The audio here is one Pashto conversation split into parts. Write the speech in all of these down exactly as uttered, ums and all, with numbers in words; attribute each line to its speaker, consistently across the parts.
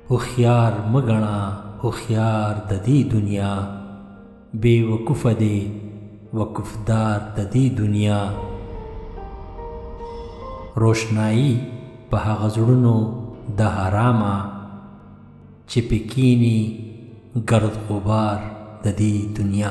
Speaker 1: هوښیار مګڼه هوښیار د دې دنیا، بے وقوف دے وقفدار د دې دنیا. روشنايي په هغه زړونو د حرامه چې پکینی گرد غبار د دې دنیا.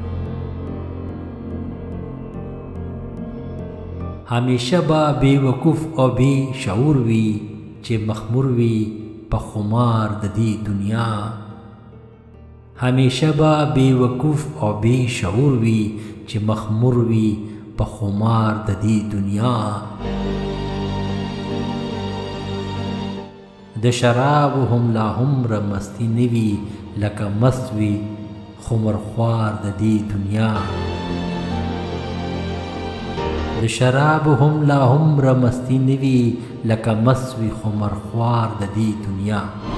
Speaker 1: همیشه به بے وقوف او بے شعور وي چې مخمور وي په خمار د دې دنیا. همیشه به بے وقوف او بے شعور وي چې مخمور وي په خمار د دې دنیا. د شراب هم لا همره مستی نوي لکه مست وي خمرخوار د دې دنیا. د شراب هم لا همره مستی نوي لکه مست وي خمرخوار د دې دنیا.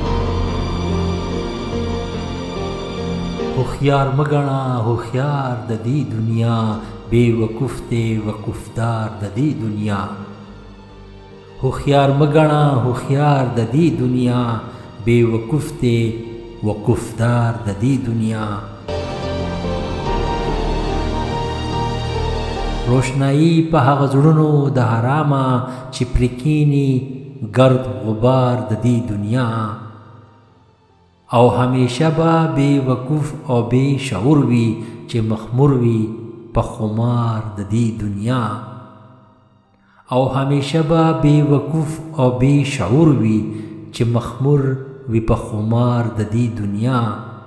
Speaker 1: هوښیار مګڼه هوښیار د دې دنیا، بے وقوف دی وقفدار د دې دنیا. هوښیار مګڼه هوښیار د دې دنیا، بے وقوف دی وقفدار د دې دنیا. روشنايي په هغه زړونو د حرامه چې پرې کینی گرد غبار د دې دنیا. او همیشه به بے وقوف او بے شعور وي چې مخمور وي په خمار د دې دنیا. او همیشه به بے وقوف او بے شعور وي چې مخمور وي په خمار د دې دنیا.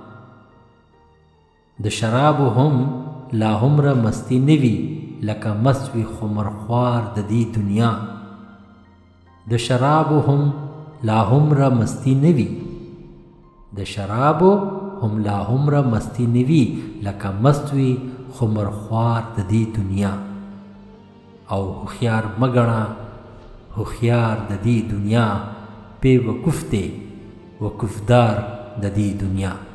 Speaker 1: د شراب هم لا همره مستی نوي لکه مست وي خمرخوار د دې دنیا. د شراب هم لا همره مستی نوي د شرابو هم لا همره مستی نوي لکه مست وي خمرخوار د دې دنیا. او هوښیار مګڼه هوښیار د دې دنیا، بے وقوف دی وقفدار د دې دنیا.